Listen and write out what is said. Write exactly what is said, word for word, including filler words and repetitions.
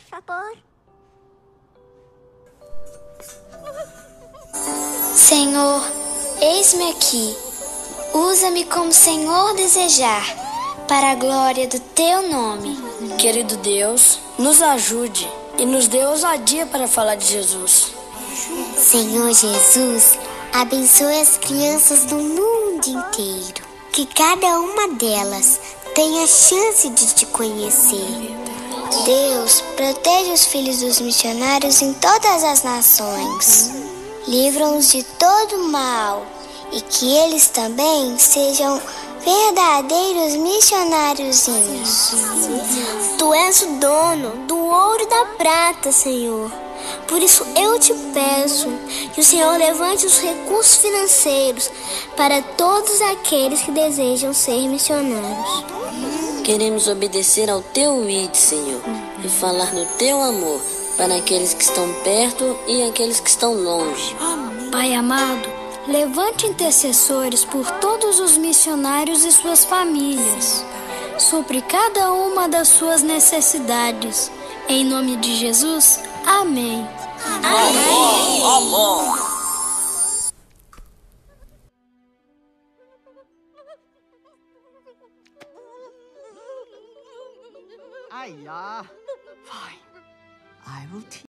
favor. Senhor, eis-me aqui. Usa-me como Senhor desejar, para a glória do Teu nome. Querido Deus, nos ajude e nos dê ousadia para falar de Jesus. Senhor Jesus, abençoe as crianças do mundo inteiro. Que cada uma delas tenha chance de te conhecer. Deus, proteja os filhos dos missionários em todas as nações. Livra-os de todo mal e que eles também sejam verdadeiros missionáriozinhos. Tu és o dono do ouro e da prata, Senhor. Por isso eu te peço que o Senhor levante os recursos financeiros para todos aqueles que desejam ser missionários. Queremos obedecer ao Teu id, Senhor, e falar do Teu amor para aqueles que estão perto e aqueles que estão longe. Pai amado, levante intercessores por todos os missionários e suas famílias. Supre cada uma das suas necessidades. Em nome de Jesus, amém. Amém. Amém. Ai, ah. Fine. I will teach.